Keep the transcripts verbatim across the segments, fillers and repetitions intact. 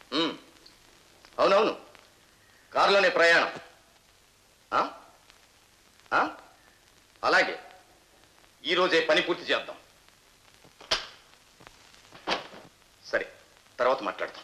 అవునవును, కారులోనే ప్రయాణం. అలాగే ఈరోజే పని పూర్తి చేద్దాం. సరే, తర్వాత మాట్లాడతాం.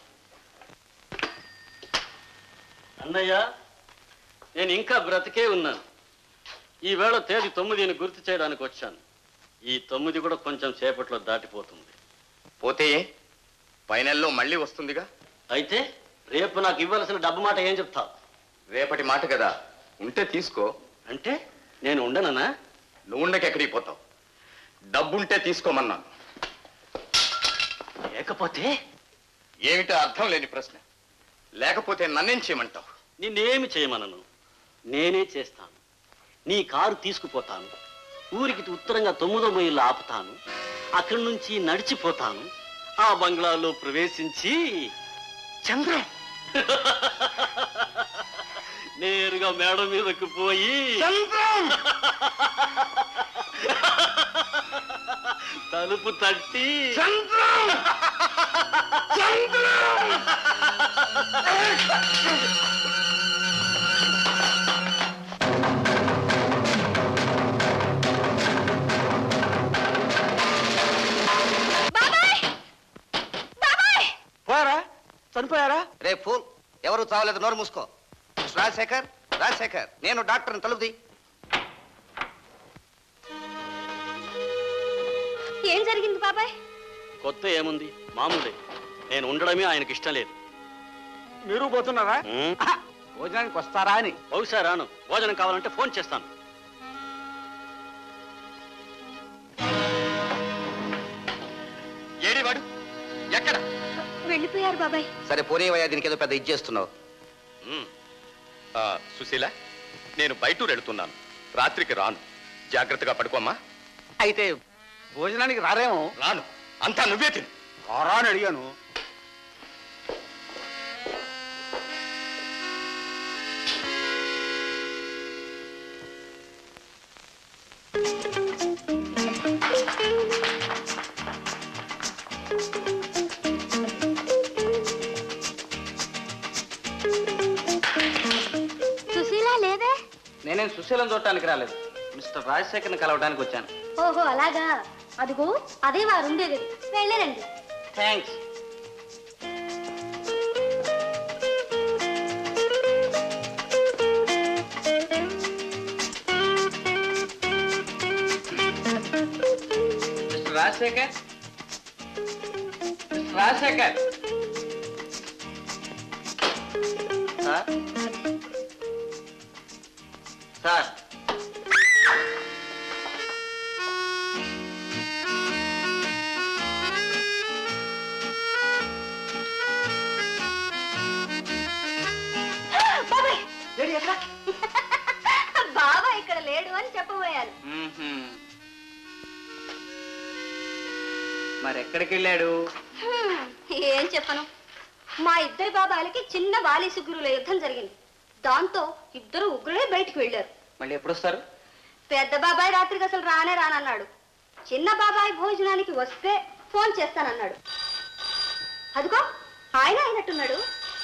అన్నయ్య, నేను ఇంకా బ్రతికే ఉన్నాను. ఈవేళ తేదీ తొమ్మిదిని గుర్తు చేయడానికి వచ్చాను. ఈ తొమ్మిది కూడా కొంచెం సేపట్లో దాటిపోతుంది. పోతే పై నెలలో మళ్ళీ వస్తుందిగా. అయితే రేపు నాకు ఇవ్వాల్సిన డబ్బు మాట ఏం చెప్తావు? రేపటి మాట కదా, ఉంటే తీసుకో. అంటే నేను ఉండనన్నా? నువ్వు ఉండక ఎక్కడికి పోతావు? డబ్బుంటే తీసుకోమన్నాను. లేకపోతే? ఏమిటో అర్థం లేని ప్రశ్న. లేకపోతే నన్నేం చేయమంటావు? నిన్నేమి చేయమనను, నేనే చేస్తాను. నీ కారు తీసుకుపోతాను, ఊరికి ఉత్తరంగా తొమ్మిదో మైళ్ళు ఆపుతాను, అక్కడి నుంచి నడిచిపోతాను, ఆ బంగ్లాలో ప్రవేశించి చంద్రం నేరుగా మేడ మీదకు పోయి తలుపు తట్టి పోయారా? చనిపోయారా? రే ఫూల్, ఎవరు చావలేదు, నోరు మూసుకో. రాజశేఖర్, రాజశేఖర్, నేను డాక్టర్ని, తలుపుది. ఏం జరిగింది బాబాయ్? కొత్త ఏముంది, మామూలే. నేను ఉండడమే ఆయనకి ఇష్టం లేదు. మీరు పోతున్నారా? భోజనానికి వస్తారా అని. బహుశా రాను. భోజనం కావాలంటే ఫోన్ చేస్తాను. ఏడివాడు? ఎక్కడ? వెళ్ళిపోయారు బాబాయ్. సరే పోనీవయ్యా, దీనికి ఏదో పెద్ద ఇచ్చేస్తున్నావు. సుశీల, నేను బయటూరు వెళుతున్నాను, రాత్రికి రాను. జాగ్రత్తగా పడుకోమ్మా. అయితే భోజనానికి రారేమో? రాను, అంతా నువ్వే తిను. రారా అని అడిగాను. నేనేం సుశీలం చూడటానికి రాలేదు, మిస్టర్ రాజశేఖర్ని కలవడానికి వచ్చాను. ఓహో అలాగా, అదిగో అదే వారు ఉండేది. వెళ్ళరండి. Thanks. Mister Rajasekhar, mister Rajasekhar. Sir sir బాబా ఇక్కడ లేడు అని చెప్పబోయాను. మరి ఎక్కడికి వెళ్ళాడు? ఏం చెప్పను, మా ఇద్దరి బాబాలకి చిన్న బాలీసు గురువుల యుద్ధం జరిగింది. దాంతో ఇద్దరు ఉగ్రులే బయటికి వెళ్ళారు. మళ్ళీ ఎప్పుడు వస్తారు? పెద్ద బాబాయ్ రాత్రికి అసలు రానే రానన్నాడు. చిన్న బాబాయ్ భోజనానికి వస్తే ఫోన్ చేస్తానన్నాడు. అదిగో ఆయన అయినట్టున్నాడు.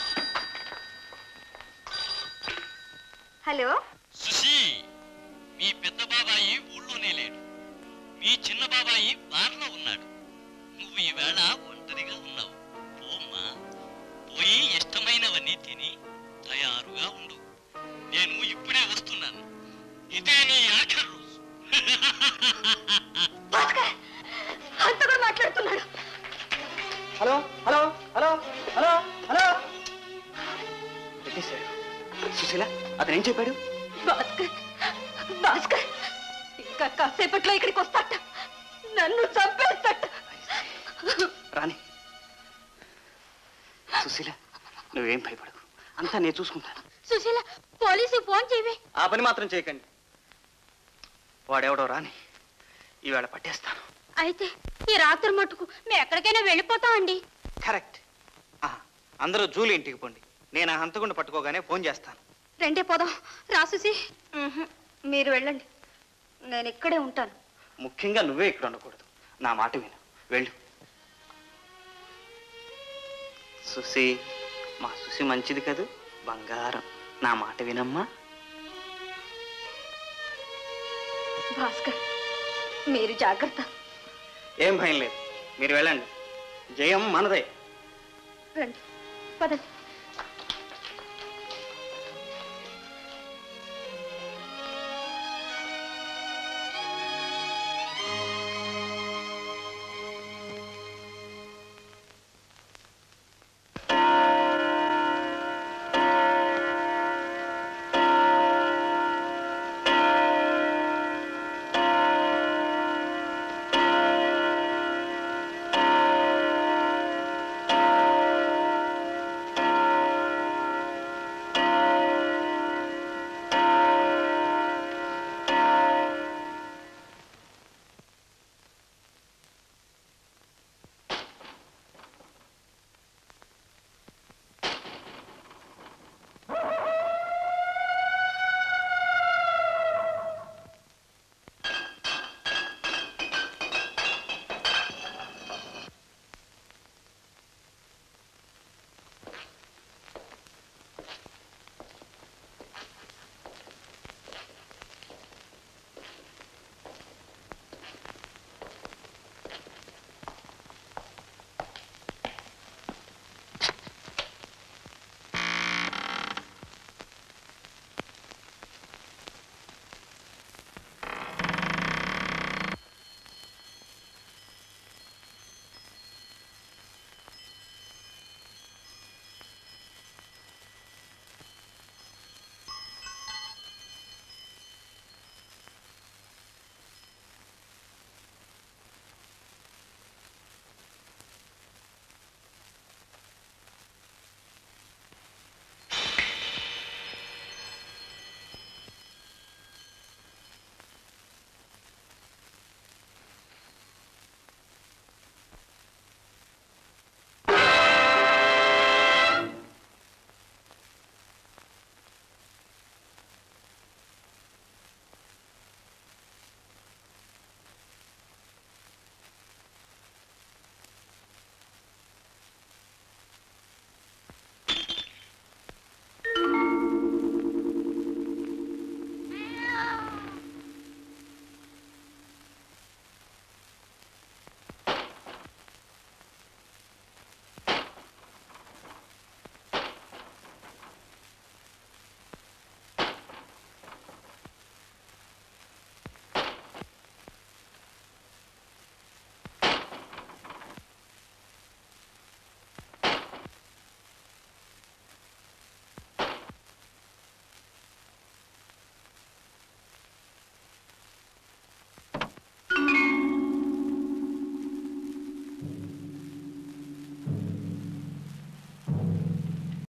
హలో సుశీ, మీ పెద్ద బాబాయి ఊళ్ళోనే లేడు, మీ చిన్న బాబాయి బార్లో ఉన్నాడు. నువ్వు ఈవేళ ఒంటరిగా ఉన్నావు. పోమ్మా, పోయి ఇష్టమైనవన్నీ తిని తయారుగా ఉండు. నేను ఇప్పుడే వస్తున్నాను. ఇదే నీ ఆఖరి రోజు. అంత కూడా మాట్లాడుతున్నాడు. Hello hello hello hello hello Sushila, అతను ఏం చెప్పాడు? భాస్కర్, భాస్కర్ ఇంకా కాసేపట్లో ఇక్కడికి వస్తాట, నన్ను చంపేస్తాట. రాని సుశీల, నువ్వేం భయపడకు, అంతా నేను చూసుకుంటాను. సుశీల, పోలీసు ఫోన్ చేయవే. ఆ పని మాత్రం చేయకండి. వాడెవడో రాని, ఈవేళ పట్టేస్తాను. అయితే ఈ రాత్రి మటుకు మేము ఎక్కడికైనా వెళ్ళిపోతామండి. కరెక్ట్. అందరూ జూలి ఇంటికి పోండి, నేను ఆ హంతకుండా పట్టుకోగానే ఫోన్ చేస్తాను. రెండే పోదాం. రా సుశీ. మీరు వెళ్ళండి, నేను ఇక్కడే ఉంటాను. ముఖ్యంగా నువ్వే ఇక్కడ ఉండకూడదు, నా మాట విను, వెళ్ళు. సుశీ. మా సుసి మంచిది కదూ, బంగారం. నా మాట వినమ్మా. భాస్కర్, మీరు జాగ్రత్త. ఏం భయం లేదు, మీరు వెళ్ళండి. జయం మనదే. రండి, పదండి.